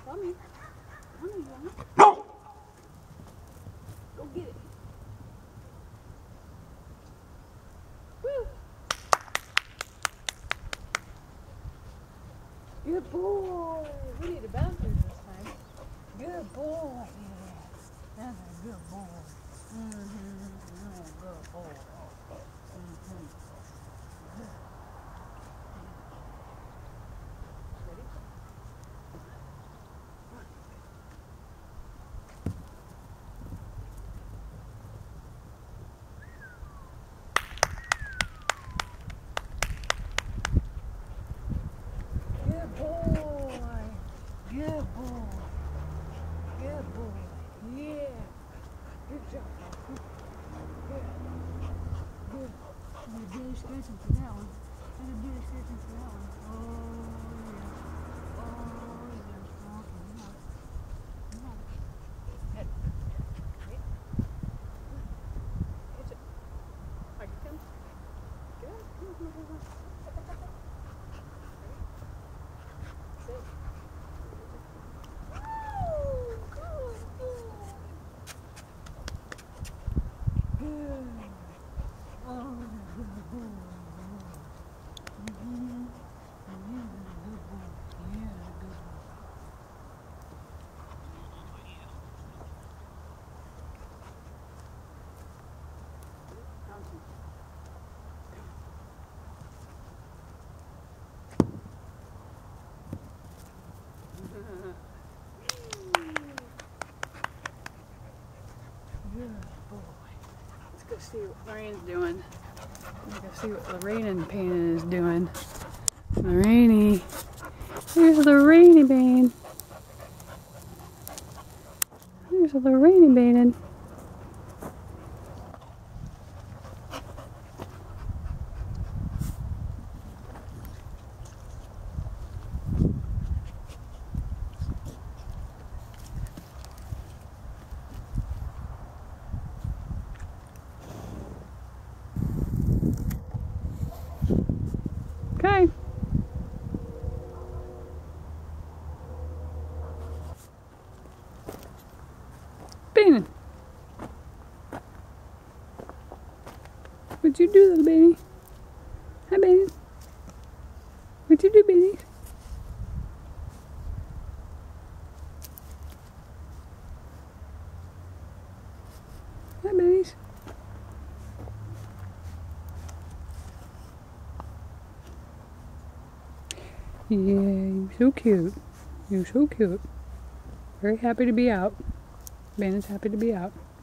Mommy. Mommy, mommy. No! Go get it. Woo! Good boy. We need a bathroom this time. Good boy. Yeah. That's a good boy. Good boy. Good boy. Good boy. Good boy. Yeah. Good job. Good. Good. I'm a Billy scratching for that one. I'm a Billy scratching for that one. Oh, yeah. Oh, yeah. Okay, come on. Come on. Head. Wait. Catch it. Like it comes. Get out. Come on, come on, come on. Sit. Good boy. Let's go see what Lorraine's doing. Let's go see what Lorraine and Payne is doing. Lorraine. Here's Lorraine Bane. Here's Lorraine Bane. Okay. Bane. What'd you do, little baby? Hi, baby. What'd you do, baby? Hi, babies. Yeah, you're so cute. You're so cute. Very happy to be out. Banon's happy to be out.